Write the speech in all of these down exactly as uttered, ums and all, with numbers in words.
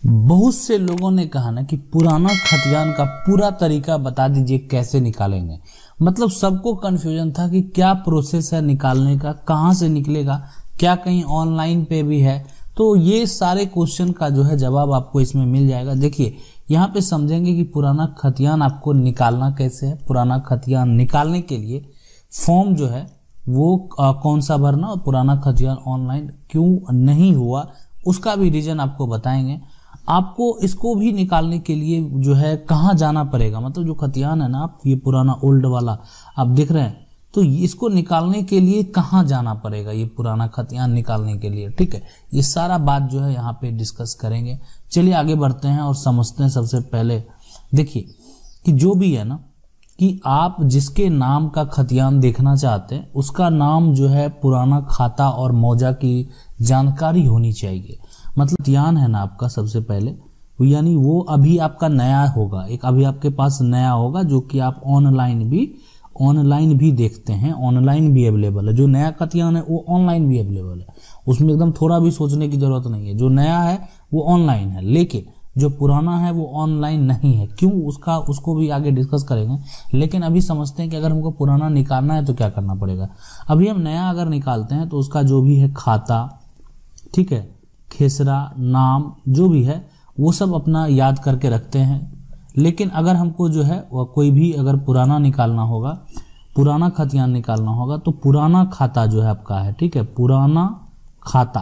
बहुत से लोगों ने कहा ना कि पुराना खतियान का पूरा तरीका बता दीजिए कैसे निकालेंगे। मतलब सबको कंफ्यूजन था कि क्या प्रोसेस है निकालने का, कहाँ से निकलेगा, क्या कहीं ऑनलाइन पे भी है। तो ये सारे क्वेश्चन का जो है जवाब आपको इसमें मिल जाएगा। देखिए यहाँ पे समझेंगे कि पुराना खतियान आपको निकालना कैसे है। पुराना खतियान निकालने के लिए फॉर्म जो है वो आ, कौन सा भरना, और पुराना खतियान ऑनलाइन क्यों नहीं हुआ उसका भी रीजन आपको बताएंगे। आपको इसको भी निकालने के लिए जो है कहाँ जाना पड़ेगा, मतलब जो खतियान है ना, आप ये पुराना ओल्ड वाला आप देख रहे हैं, तो इसको निकालने के लिए कहाँ जाना पड़ेगा, ये पुराना खतियान निकालने के लिए। ठीक है, ये सारा बात जो है यहाँ पे डिस्कस करेंगे। चलिए आगे बढ़ते हैं और समझते हैं। सबसे पहले देखिए कि जो भी है ना कि आप जिसके नाम का खतियान देखना चाहते हैं उसका नाम जो है पुराना खाता और मौजा की जानकारी होनी चाहिए। मतलब खतियान है ना आपका सबसे पहले, यानी वो अभी आपका नया होगा, एक अभी आपके पास नया होगा जो कि आप ऑनलाइन भी ऑनलाइन भी देखते हैं, ऑनलाइन भी अवेलेबल है। जो नया खतियान है वो ऑनलाइन भी अवेलेबल है, उसमें एकदम थोड़ा भी सोचने की जरूरत नहीं है। जो नया है वो ऑनलाइन है, लेकिन जो पुराना है वो ऑनलाइन नहीं है। क्यों, उसका उसको भी आगे डिस्कस करेंगे। लेकिन अभी समझते हैं कि अगर हमको पुराना निकालना है तो क्या करना पड़ेगा। अभी हम नया अगर निकालते हैं तो उसका जो भी है खाता, ठीक है, खेसरा, नाम जो भी है वो सब अपना याद करके रखते हैं। लेकिन अगर हमको जो है वह कोई भी अगर पुराना निकालना होगा, पुराना खतियान निकालना होगा, तो पुराना खाता जो है आपका है, ठीक है, पुराना खाता,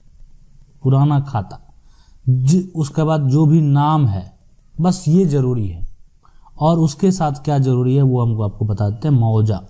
पुराना खाता, उसके बाद जो भी नाम है, बस ये जरूरी है। और उसके साथ क्या जरूरी है वो हमको आपको बता देते हैं, मौजा,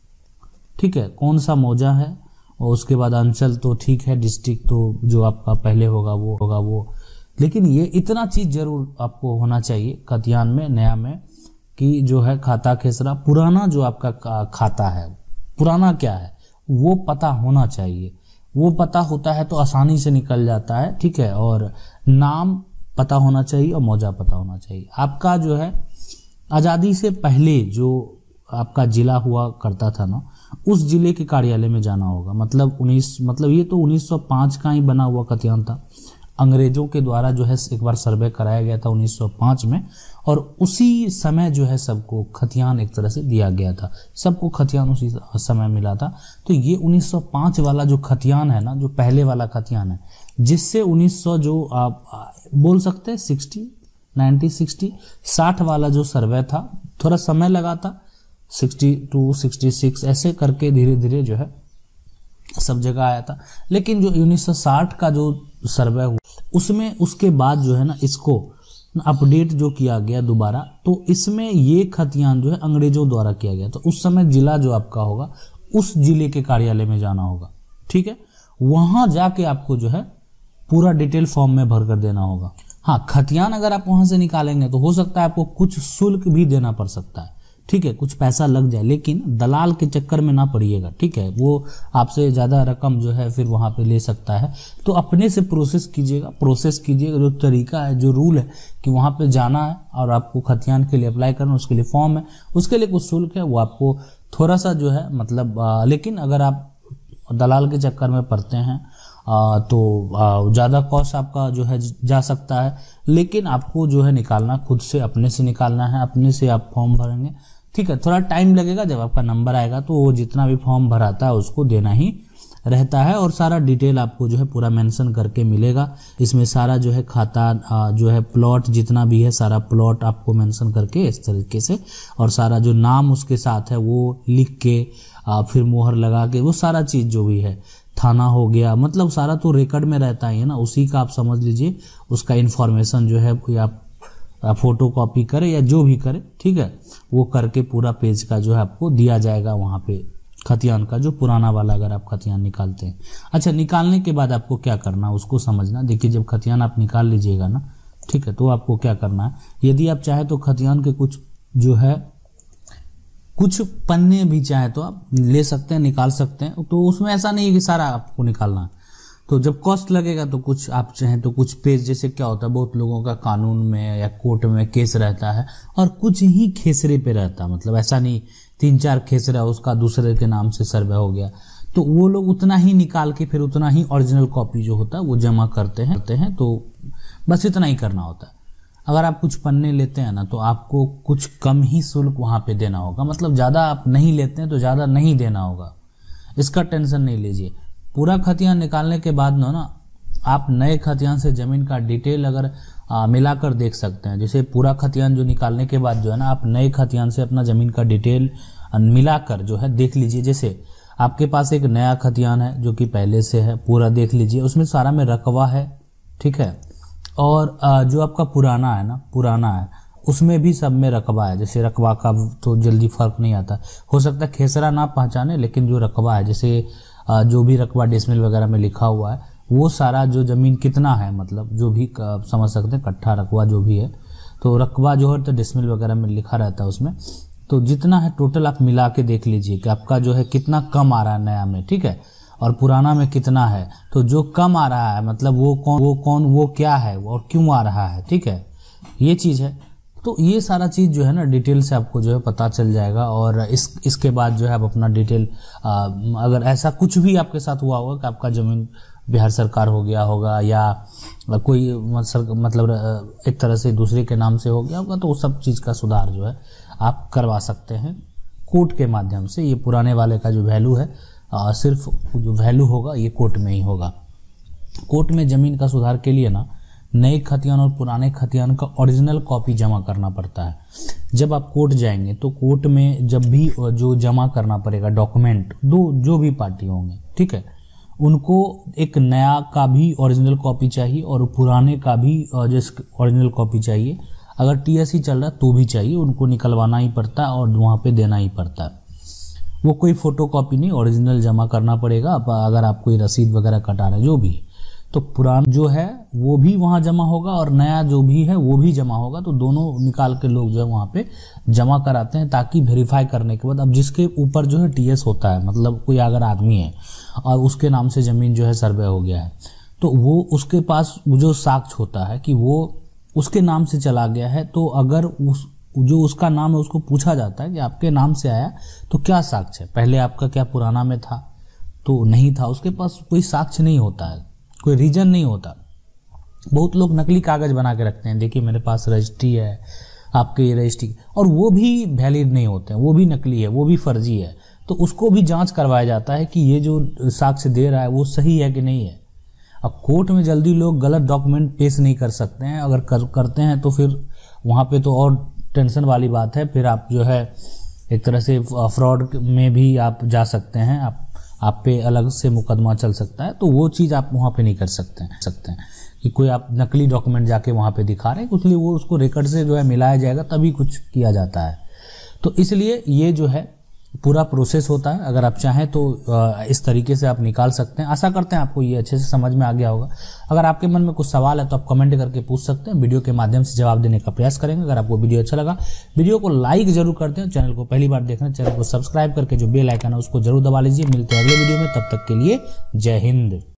ठीक है, कौन सा मौजा है। और उसके बाद अंचल तो ठीक है, डिस्ट्रिक्ट तो जो आपका पहले होगा वो होगा वो। लेकिन ये इतना चीज जरूर आपको होना चाहिए खतियान में, नया में, कि जो है खाता, खेसरा, पुराना जो आपका खाता है, पुराना क्या है वो पता होना चाहिए। वो पता होता है तो आसानी से निकल जाता है, ठीक है। और नाम पता होना चाहिए और मौजा पता होना चाहिए। आपका जो है आज़ादी से पहले जो आपका जिला हुआ करता था ना, उस जिले के कार्यालय में जाना होगा। मतलब उन्नीस मतलब ये तो उन्नीस सौ पाँच का ही बना हुआ खतियान था, अंग्रेजों के द्वारा जो है एक बार सर्वे कराया गया था उन्नीस सौ पाँच में, और उसी समय जो है सबको खतियान एक तरह से दिया गया था, सबको खतियान उसी समय मिला था। तो ये उन्नीस सौ पाँच वाला जो खतियान है ना, जो पहले वाला खतियान है, जिससे उन्नीस सौ जो आप बोल सकते हैं सिक्सटी नाइन्टी सिक्सटी साठ वाला जो सर्वे था, थोड़ा समय लगा था, सिक्सटी टू सिक्सटी सिक्स ऐसे करके धीरे धीरे जो है सब जगह आया था। लेकिन जो उन्नीस सौ साठ का जो सर्वे हुआ उसमें उसके बाद जो है ना इसको अपडेट जो किया गया दोबारा, तो इसमें ये खतियान जो है अंग्रेजों द्वारा किया गया। तो उस समय जिला जो आपका होगा उस जिले के कार्यालय में जाना होगा, ठीक है, वहां जाके आपको जो है पूरा डिटेल फॉर्म में भर कर देना होगा। हाँ, खतियान अगर आप वहां से निकालेंगे तो हो सकता है आपको कुछ शुल्क भी देना पड़ सकता है, ठीक है, कुछ पैसा लग जाए, लेकिन दलाल के चक्कर में ना पड़िएगा, ठीक है। वो आपसे ज़्यादा रकम जो है फिर वहाँ पे ले सकता है। तो अपने से प्रोसेस कीजिएगा, प्रोसेस कीजिएगा। जो तरीका है, जो रूल है कि वहाँ पे जाना है और आपको खतियान के लिए अप्लाई करना, उसके लिए फॉर्म है, उसके लिए कुछ शुल्क है, वो आपको थोड़ा सा जो है मतलब आ, लेकिन अगर आप दलाल के चक्कर में पड़ते हैं आ, तो ज़्यादा कॉस्ट आपका जो है जा सकता है। लेकिन आपको जो है निकालना खुद से, अपने से निकालना है, अपने से आप फॉर्म भरेंगे, ठीक है। थोड़ा टाइम लगेगा, जब आपका नंबर आएगा तो वो जितना भी फॉर्म भराता है उसको देना ही रहता है। और सारा डिटेल आपको जो है पूरा मेंशन करके मिलेगा। इसमें सारा जो है खाता जो है प्लॉट जितना भी है सारा प्लॉट आपको मेंशन करके इस तरीके से, और सारा जो नाम उसके साथ है वो लिख के फिर मोहर लगा के, वो सारा चीज़ जो भी है, थाना हो गया, मतलब सारा तो रिकॉर्ड में रहता है ना, उसी का आप समझ लीजिए। उसका इन्फॉर्मेशन जो है आप फोटो कॉपी करें या जो भी करें, ठीक है, वो करके पूरा पेज का जो है आपको दिया जाएगा वहाँ पे खतियान का, जो पुराना वाला अगर आप खतियान निकालते हैं। अच्छा, निकालने के बाद आपको क्या करना उसको समझना। देखिए जब खतियान आप निकाल लीजिएगा ना, ठीक है, तो आपको क्या करना है, यदि आप चाहे तो खतियान के कुछ जो है कुछ पन्ने भी चाहे तो आप ले सकते हैं, निकाल सकते हैं। तो उसमें ऐसा नहीं है कि सारा आपको निकालना है। तो जब कॉस्ट लगेगा तो कुछ आप चाहें तो कुछ पेज, जैसे क्या होता है बहुत लोगों का कानून में या कोर्ट में केस रहता है और कुछ ही खेसरे पे रहता है, मतलब ऐसा नहीं तीन चार खेसरा उसका दूसरे के नाम से सर्वे हो गया, तो वो लोग उतना ही निकाल के फिर उतना ही ओरिजिनल कॉपी जो होता है वो जमा करते हैं करते हैं तो बस इतना ही करना होता है। अगर आप कुछ पन्ने लेते हैं ना तो आपको कुछ कम ही शुल्क वहाँ पे देना होगा, मतलब ज़्यादा आप नहीं लेते हैं तो ज़्यादा नहीं देना होगा, इसका टेंशन नहीं लीजिए। पूरा खतियान निकालने के बाद ना ना आप नए खतियान से ज़मीन का डिटेल अगर मिलाकर देख सकते हैं। जैसे पूरा खतियान जो निकालने के बाद जो है ना आप नए खतियान से अपना ज़मीन का डिटेल मिलाकर जो है देख लीजिए। जैसे आपके पास एक नया खतियान है जो कि पहले से है, पूरा देख लीजिए, उसमें सारा में रकबा है, ठीक है। और जो आपका पुराना है ना पुराना है उसमें भी सब में रकबा है। जैसे रकबा का तो जल्दी फर्क नहीं आता, हो सकता है खेसरा ना पहचाने, लेकिन जो रकबा है जैसे जो भी रकबा डेसिमल वगैरह में लिखा हुआ है वो सारा जो ज़मीन कितना है, मतलब जो भी समझ सकते हैं कट्ठा रकबा जो भी है, तो रकबा जो है तो डेसिमल वगैरह में लिखा रहता है उसमें, तो जितना है टोटल आप मिला के देख लीजिए कि आपका जो है कितना कम आ रहा है नया में, ठीक है, और पुराना में कितना है। तो जो कम आ रहा है मतलब वो कौन वो कौन वो क्या है और क्यों आ रहा है, ठीक है, ये चीज़ है। तो ये सारा चीज़ जो है ना डिटेल से आपको जो है पता चल जाएगा। और इस इसके बाद जो है आप अपना डिटेल आ, अगर ऐसा कुछ भी आपके साथ हुआ होगा कि आपका ज़मीन बिहार सरकार हो गया होगा या कोई मतलब एक तरह से दूसरे के नाम से हो गया होगा, तो वो सब चीज़ का सुधार जो है आप करवा सकते हैं कोर्ट के माध्यम से। ये पुराने वाले का जो वैल्यू है आ, सिर्फ जो वैल्यू होगा ये कोर्ट में ही होगा। कोर्ट में ज़मीन का सुधार के लिए ना नए खतियान और पुराने खतियान का ओरिजिनल कॉपी जमा करना पड़ता है। जब आप कोर्ट जाएंगे तो कोर्ट में जब भी जो जमा करना पड़ेगा डॉक्यूमेंट, दो जो भी पार्टी होंगे, ठीक है, उनको एक नया का भी ओरिजिनल कॉपी चाहिए और पुराने का भी जैसे ओरिजिनल कॉपी चाहिए। अगर टीएससी चल रहा है तो भी चाहिए, उनको निकलवाना ही पड़ता है और वहाँ पे देना ही पड़ता है। वो कोई फोटो कॉपी नहीं, ओरिजिनल जमा करना पड़ेगा। अगर आप कोई रसीद वगैरह कटा रहे जो भी, तो पुराना जो है वो भी वहाँ जमा होगा और नया जो भी है वो भी जमा होगा। तो दोनों निकाल के लोग जो है वहाँ पे जमा कराते हैं ताकि वेरीफाई करने के बाद अब जिसके ऊपर जो है टीएस होता है, मतलब कोई अगर आदमी है और उसके नाम से ज़मीन जो है सर्वे हो गया है, तो वो उसके पास जो साक्ष्य होता है कि वो उसके नाम से चला गया है, तो अगर उस जो उसका नाम है उसको पूछा जाता है कि आपके नाम से आया तो क्या साक्ष्य है, पहले आपका क्या पुराना में था तो नहीं था, उसके पास कोई साक्ष्य नहीं होता है, कोई रीजन नहीं होता। बहुत लोग नकली कागज बना के रखते हैं, देखिए मेरे पास रजिस्ट्री है, आपके ये रजिस्ट्री, और वो भी वैलिड नहीं होते हैं, वो भी नकली है, वो भी फर्जी है। तो उसको भी जांच करवाया जाता है कि ये जो साक्ष्य दे रहा है वो सही है कि नहीं है। अब कोर्ट में जल्दी लोग गलत डॉक्यूमेंट पेश नहीं कर सकते हैं, अगर कर, करते हैं तो फिर वहाँ पे तो और टेंशन वाली बात है, फिर आप जो है एक तरह से फ्रॉड में भी आप जा सकते हैं, आप आप पे अलग से मुकदमा चल सकता है। तो वो चीज़ आप वहाँ पे नहीं कर सकते हैं सकते हैं कि कोई आप नकली डॉक्यूमेंट जाके वहाँ पे दिखा रहे हैं, इसलिए वो उसको रिकॉर्ड से जो है मिलाया जाएगा तभी कुछ किया जाता है। तो इसलिए ये जो है पूरा प्रोसेस होता है। अगर आप चाहें तो इस तरीके से आप निकाल सकते हैं। आशा करते हैं आपको ये अच्छे से समझ में आ गया होगा। अगर आपके मन में कुछ सवाल है तो आप कमेंट करके पूछ सकते हैं, वीडियो के माध्यम से जवाब देने का प्रयास करेंगे। अगर आपको वीडियो अच्छा लगा वीडियो को लाइक जरूर करते हैं, चैनल को पहली बार देख रहे हैं चैनल को सब्सक्राइब करके जो बेल आइकन है उसको जरूर दबा लीजिए। मिलते हैं अगले वीडियो में, तब तक के लिए जय हिंद।